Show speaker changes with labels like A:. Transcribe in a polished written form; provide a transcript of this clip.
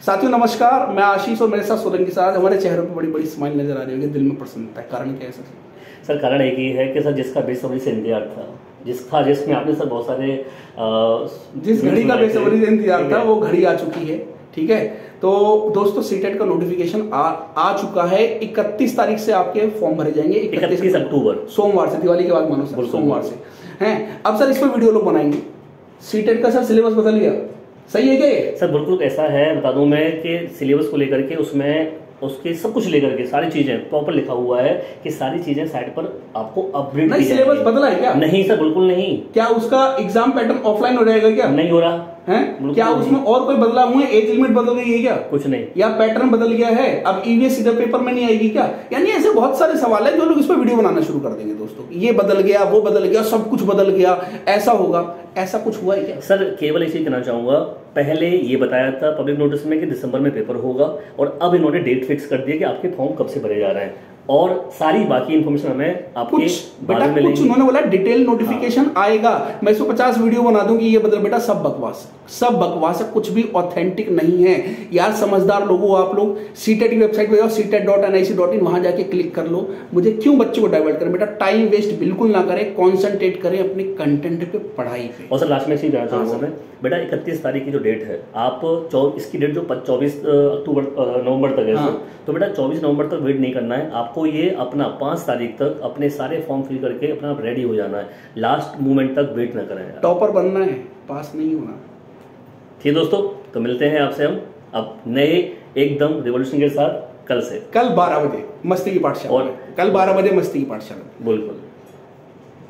A: साथियों नमस्कार, मैं आशीष और मेरे साथ सोलंकी साहब। हमारे चेहरों पर बड़ी बड़ी स्माइल नजर आ रही होगी, दिल में प्रसन्नता है। कारण क्या है
B: सर? कारण एक ही है कि सर जिसका बेसब्री से इंतजार था, जिसमें आपने सर बहुत सारे
A: जिस घड़ी का बेसब्री से इंतजार था वो घड़ी आ चुकी है। ठीक है, तो दोस्तों सीटेट का नोटिफिकेशन आ चुका है। 31 तारीख से आपके फॉर्म भरे जाएंगे।
B: 31 अक्टूबर
A: सोमवार से, दिवाली के बाद मानो सर, सोमवार से हैं। अब सर इस पर वीडियो लोग बनाएंगे। सीटेट का सर सिलेबस बदल गया, सही है क्या ये?
B: सर बिल्कुल ऐसा है, बता दूं मैं कि सिलेबस को लेकर के उसमें उसके सब कुछ लेकर के सारी चीजें प्रॉपर लिखा हुआ है कि सारी चीजें साइट पर आपको अपडेट
A: नहीं। सिलेबस बदला है क्या?
B: नहीं सर, बिल्कुल नहीं।
A: क्या उसका एग्जाम पैटर्न ऑफलाइन हो जाएगा क्या?
B: नहीं हो रहा
A: है। क्या उसमें और कोई बदलाव हुए? एज लिमिट बदल गई है क्या?
B: कुछ नहीं।
A: या पैटर्न बदल गया है? अब ईवीएस सीधा पेपर में नहीं आएगी क्या? यानी ऐसे बहुत सारे सवाल है जो लोग इस पर वीडियो बनाना शुरू कर देंगे। दोस्तों ये बदल गया, वो बदल गया, सब कुछ बदल गया, ऐसा होगा। ऐसा कुछ हुआ है क्या?
B: सर केवल इसे कहना चाहूंगा, पहले ये बताया था पब्लिक नोटिस में कि दिसंबर में पेपर होगा, और अब इन्होंने डेट फिक्स कर दिया कि आपके फॉर्म कब से भरे जा रहे हैं, और सारी बाकी इन्फॉर्मेशन हमें आपके
A: बेटा कुछ उन्होंने बोला डिटेल नोटिफिकेशन आएगा। मैं 150 वीडियो बना दूं कि ये बदल। बेटा सब बकवास है, सब बकवास है, कुछ भी ऑथेंटिक नहीं है यार। समझदार लोगों, आप लोग सीटेट की वेबसाइट पे जाओ, CTET.nic.in, वहां जाके क्लिक कर लो। मुझे क्यों बच्चों को डाइवर्ट करें? बेटा टाइम वेस्ट बिल्कुल ना करें, कॉन्सेंट्रेट करें अपने कंटेंट पे, पढ़ाई पे।
B: और सर लास्ट में जानना चाहूंगा मैं, बेटा 31 तारीख की जो डेट है, आप इसकी डेट जो 24 नवंबर तक है, तो बेटा 24 नवंबर तक वेट नहीं करना है आपको। ये अपना 5 तारीख तक अपने सारे फॉर्म फिल करके अपना रेडी हो जाना है। लास्ट मोमेंट तक वेट ना करें।
A: टॉपर बनना है, पास नहीं होना।
B: ठीक दोस्तों, तो मिलते हैं आपसे हम अब नए एकदम रिवॉल्यूशन के साथ कल 12
A: बजे मस्ती की पाठशाला, और कल 12 बजे मस्ती की पाठशाला।
B: बिल्कुल।